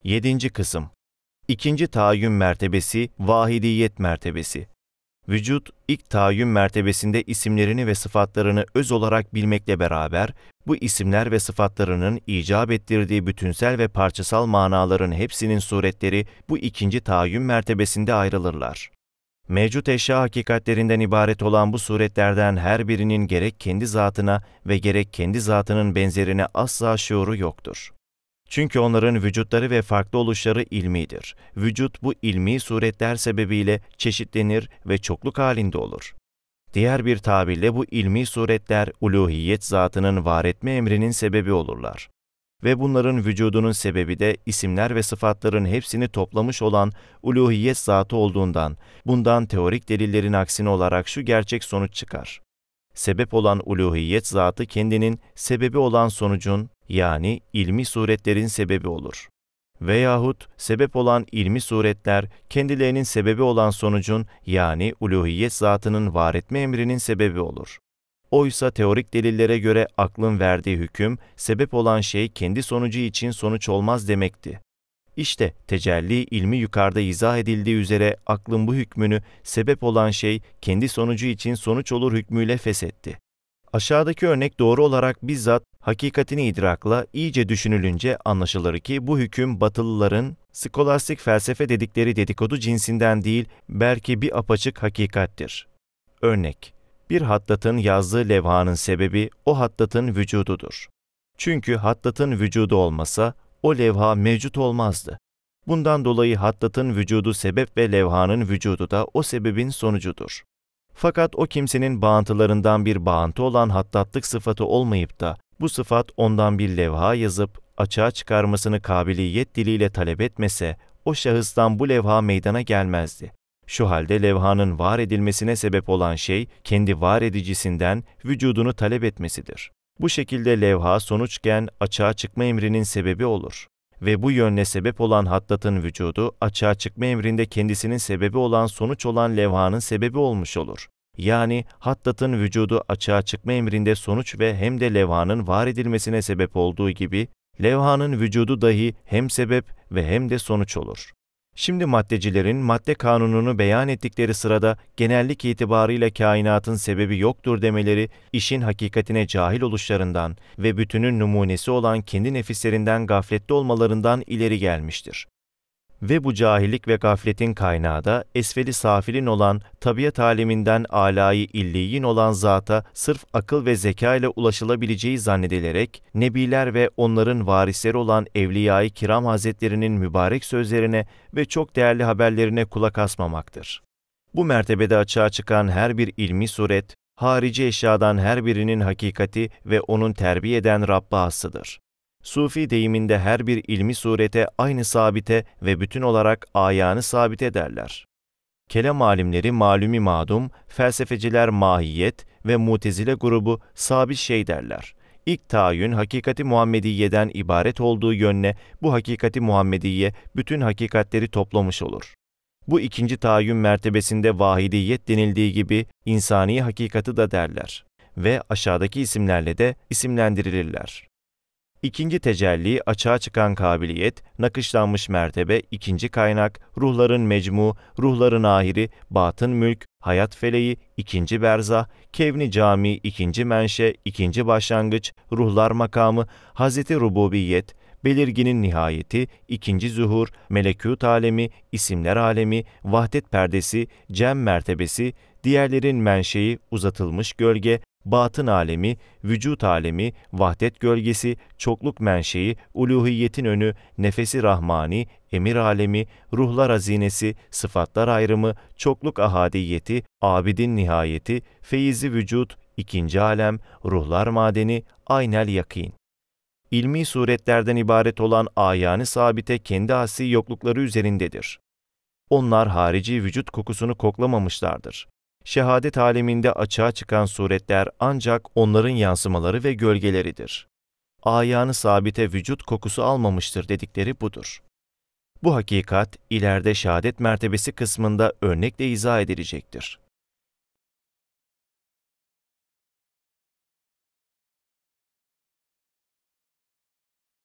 7. Kısım. İkinci taayyün mertebesi, vahidiyet mertebesi. Vücut, ilk taayyün mertebesinde isimlerini ve sıfatlarını öz olarak bilmekle beraber, bu isimler ve sıfatlarının icap ettirdiği bütünsel ve parçasal manaların hepsinin suretleri bu ikinci taayyün mertebesinde ayrılırlar. Mevcut eşya hakikatlerinden ibaret olan bu suretlerden her birinin gerek kendi zatına ve gerek kendi zatının benzerine asla şuuru yoktur. Çünkü onların vücutları ve farklı oluşları ilmidir. Vücut bu ilmi suretler sebebiyle çeşitlenir ve çokluk halinde olur. Diğer bir tabirle bu ilmi suretler uluhiyet zatının var etme emrinin sebebi olurlar. Ve bunların vücudunun sebebi de isimler ve sıfatların hepsini toplamış olan uluhiyet zatı olduğundan, bundan teorik delillerin aksine olarak şu gerçek sonuç çıkar. Sebep olan uluhiyet zatı kendinin sebebi olan sonucun, yani ilmi suretlerin sebebi olur. Veyahut sebep olan ilmi suretler, kendilerinin sebebi olan sonucun, yani uluhiyet zatının var etme emrinin sebebi olur. Oysa teorik delillere göre aklın verdiği hüküm, sebep olan şey kendi sonucu için sonuç olmaz demekti. İşte tecelli ilmi yukarıda izah edildiği üzere aklın bu hükmünü sebep olan şey kendi sonucu için sonuç olur hükmüyle feshetti. Aşağıdaki örnek doğru olarak bizzat hakikatini idrakla iyice düşünülünce anlaşılır ki bu hüküm Batılıların skolastik felsefe dedikleri dedikodu cinsinden değil, belki bir apaçık hakikattir. Örnek: bir hattatın yazdığı levhanın sebebi o hattatın vücududur. Çünkü hattatın vücudu olmasa o levha mevcut olmazdı. Bundan dolayı hattatın vücudu sebep ve levhanın vücudu da o sebebin sonucudur. Fakat o kimsenin bağıntılarından bir bağıntı olan hattatlık sıfatı olmayıp da bu sıfat ondan bir levha yazıp açığa çıkarmasını kabiliyet diliyle talep etmese, o şahıstan bu levha meydana gelmezdi. Şu halde levhanın var edilmesine sebep olan şey, kendi var edicisinden vücudunu talep etmesidir. Bu şekilde levha sonuçken açığa çıkma emrinin sebebi olur. Ve bu yönle sebep olan hattatın vücudu, açığa çıkma emrinde kendisinin sebebi olan sonuç olan levhanın sebebi olmuş olur. Yani hattatın vücudu açığa çıkma emrinde sonuç ve hem de levhanın var edilmesine sebep olduğu gibi, levhanın vücudu dahi hem sebep ve hem de sonuç olur. Şimdi maddecilerin madde kanununu beyan ettikleri sırada genellik itibarıyla kainatın sebebi yoktur demeleri, işin hakikatine cahil oluşlarından ve bütünün numunesi olan kendi nefislerinden gafletli olmalarından ileri gelmiştir. Ve bu cahillik ve gafletin kaynağı da esfeli safilin olan, tabiat aleminden âlâ-i illiyin olan zata sırf akıl ve zeka ile ulaşılabileceği zannedilerek, nebiler ve onların varisleri olan Evliya-i Kiram Hazretlerinin mübarek sözlerine ve çok değerli haberlerine kulak asmamaktır. Bu mertebede açığa çıkan her bir ilmi suret, harici eşyadan her birinin hakikati ve onun terbiye eden Rabb'a hasıdır. Sufi deyiminde her bir ilmi surete aynı sabite ve bütün olarak ayanı sabite derler. Kelam alimleri malumi madum, felsefeciler mahiyet ve mutezile grubu sabit şey derler. İlk taayyün hakikati Muhammediye'den ibaret olduğu yönle bu hakikati Muhammediye bütün hakikatleri toplamış olur. Bu ikinci taayyün mertebesinde vahidiyet denildiği gibi insani hakikati da derler ve aşağıdaki isimlerle de isimlendirilirler. İkinci tecelli, açığa çıkan kabiliyet, nakışlanmış mertebe, ikinci kaynak, ruhların mecmu, ruhların ahiri, batın mülk, hayat feleği, ikinci berzah, kevni cami, ikinci menşe, ikinci başlangıç, ruhlar makamı, Hazreti Rububiyet, belirginin nihayeti, ikinci zuhur, melekût alemi, isimler alemi, vahdet perdesi, cem mertebesi, diğerlerin menşei, uzatılmış gölge, batın alemi, vücut alemi, vahdet gölgesi, çokluk menşei, uluhiyetin önü, nefesi rahmani, emir alemi, ruhlar hazinesi, sıfatlar ayrımı, çokluk ahadiyeti, abidin nihayeti, feyizi vücut, ikinci alem, ruhlar madeni, aynel yakîn. İlmi suretlerden ibaret olan ayanı sabite kendi asli yoklukları üzerindedir. Onlar harici vücut kokusunu koklamamışlardır. Şehadet aleminde açığa çıkan suretler ancak onların yansımaları ve gölgeleridir. Ayanı sabite vücut kokusu almamıştır dedikleri budur. Bu hakikat ileride şehadet mertebesi kısmında örnekle izah edilecektir.